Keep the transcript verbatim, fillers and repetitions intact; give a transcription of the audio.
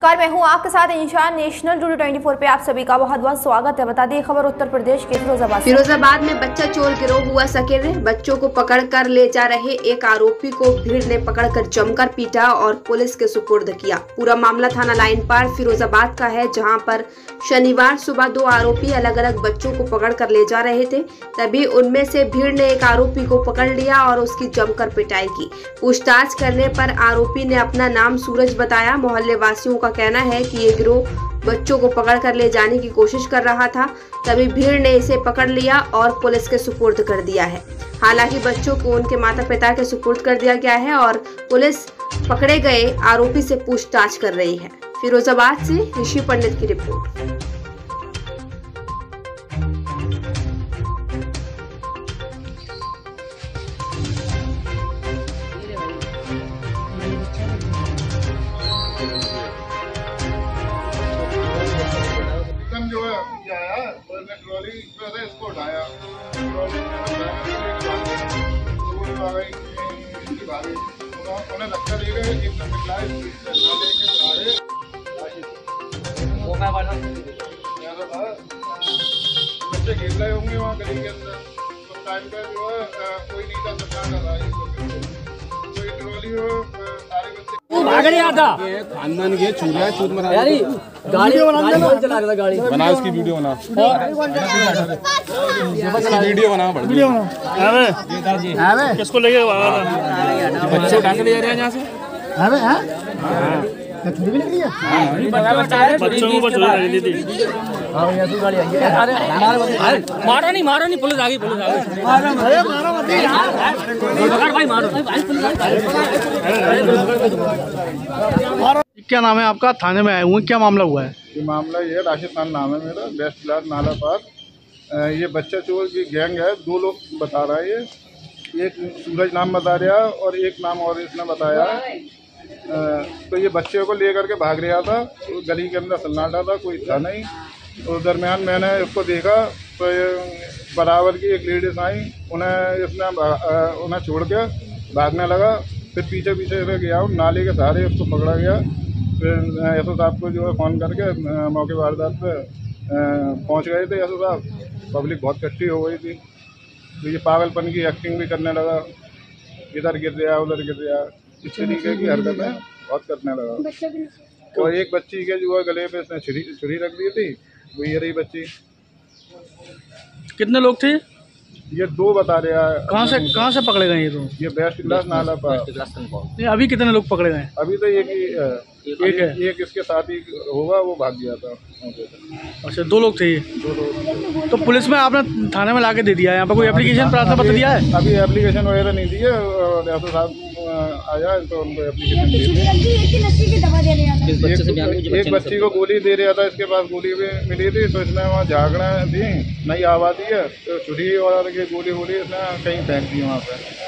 Car मैं हूं आपके साथ इंशान। नेशनल टू ट्वेंटी फोर पे आप सभी का बहुत बहुत स्वागत है। बता दें खबर उत्तर प्रदेश के फिरोजाबाद फिरोजाबाद में बच्चा चोर गिरोह हुआ सकेरे। बच्चों को पकड़कर ले जा रहे एक आरोपी को भीड़ ने पकड़कर जमकर पीटा और पुलिस के सुपुर्द किया। पूरा मामला थाना लाइन पार फिरोजाबाद का है, जहां पर शनिवार सुबह दो आरोपी अलग अलग बच्चों को पकड़कर ले जा रहे थे। तभी उनमें से भीड़ ने एक आरोपी को पकड़ लिया और उसकी जमकर पिटाई की। पूछताछ करने पर आरोपी ने अपना नाम सूरज बताया। मोहल्ले वासियों का कहना है कि ये गिरोह बच्चों को पकड़कर ले जाने की कोशिश कर रहा था। तभी भीड़ ने इसे पकड़ लिया और पुलिस के सुपुर्द कर दिया है। हालांकि बच्चों को उनके माता पिता के सुपुर्द कर दिया गया है और पुलिस पकड़े गए आरोपी से पूछताछ कर रही है। फिरोजाबाद से ऋषि पंडित की रिपोर्ट। जो है ये आया और ने ट्रॉली पे से इसको उठाया, ट्रॉली में आ गई की भागी। उन्होंने धक्का दे गए, एक ने निकला नाले के सहारे मौका वाला यार था। बच्चे खेल रहे होंगे वहाँ गली के अंदर, तो टाइम पे जो है कोई नहीं था, सरकार का था कोई ट्रॉली हो सारे बच्चे भाग रहा था। खानदान के चूल्हा चूत मरा यारी गाड़ी गाड़ी चला रहा था। गाड़ी बना, उसकी वीडियो बना, वीडियो बना, वीडियो बना। अबे किसको लेके बच्चे उठा के ले जा रहे हैं यहाँ से। अबे हां छुरी भी निकली है। हां बच्चों को छुरी लगी थी। हां भैया तू गाड़ी आई है। अरे मारो नहीं, मारो नहीं, पुलिस आ गई, पुलिस आ गई। मारो अरे मारो मत यार भाई, मारो मारो। क्या नाम है आपका? थाने में आए हुए, क्या मामला हुआ है? ये मामला ये राशिद खान नाम है मेरा, बेस्ट क्लास नाला पार। ये बच्चा चोर की गैंग है, दो लोग बता रहा है। ये एक सूरज नाम बता रहा और एक नाम और इसने बताया। तो ये बच्चे को लेकर के भाग रहा था, तो गली के अंदर सन्नाटा था, कोई था नहीं। तो दरमियान मैंने इसको देखा तो बराबर की एक लेडीज आई, उन्हें इसने उन्हें छोड़ के भागने लगा। फिर पीछे पीछे गया, नाले के सहारे उसको पकड़ा गया। फिर एस ओ साहब को जो है फ़ोन करके मौके वारदात पे पहुंच गए थे। एस ओ साहब, पब्लिक बहुत इकट्ठी हो गई थी, तो ये पागलपन की एक्टिंग भी करने लगा, इधर गिर गया उधर गिर गया, इस तरीके की हरकतें बहुत करने लगा। और एक बच्ची के जो है गले पे इसने छुरी छुरी रख दी थी, वो ये रही बच्ची। कितने लोग थे? ये दो बता रहा है। कहाँ से कहाँ से पकड़े गए ये दो? ये बेस्ट क्लास नाला पर। अभी कितने लोग पकड़े गए? अभी तो एक ही एक है, एक इसके साथ ही होगा, वो भाग गया था। अच्छा, दो लोग थे ये। दो लोग। तो पुलिस में आपने थाने में लाके दे दिया है? यहाँ पर कोई एप्लीकेशन प्रार्थना पत्र दिया है? अभी एप्लीकेशन वगैरह नहीं दिए। डॉक्टर साहब आया तो उनको एप्लीकेशन दे दी। एक बच्ची को गोली दे रहा था, इसके पास गोली भी मिली थी, तो इसने वहाँ झागड़ा दी, नई आबादी है, तो छुरी और गोली वोली इसने कहीं फेंक दी वहाँ पे।